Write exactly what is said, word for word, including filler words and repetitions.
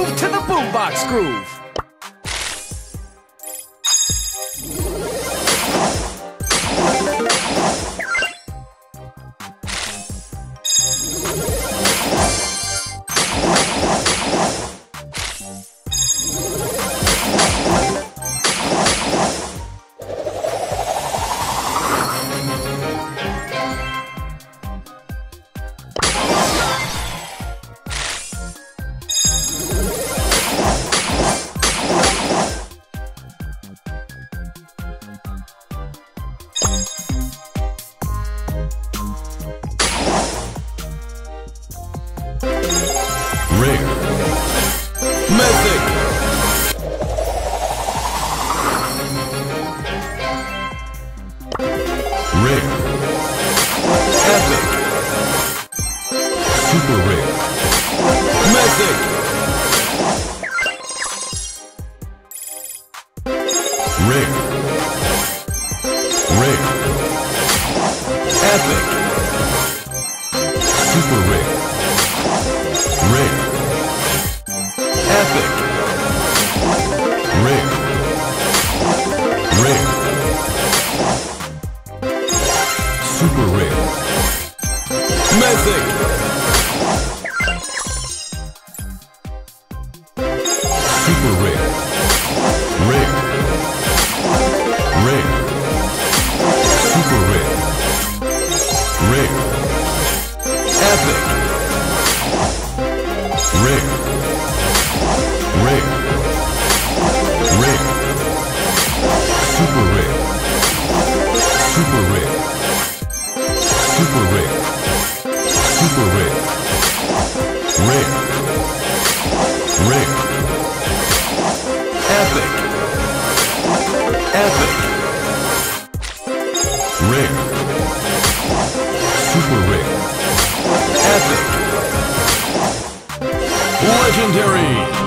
groove to the boombox groove. Rare. Mythic. Rare. Epic. Super rare. Mythic. Rare. Rare. Epic. Super rare. Rare. Epic. Rare. Rare. Super rare. Mythic. Super rare. Rare. Rare. Super rare. Rare. Epic. Rare. Rare. Rare. Super rare. Super rare. Super rare. Super rare. Rare. Rare. Epic. Epic. Rare. Super rare. Epic. Legendary!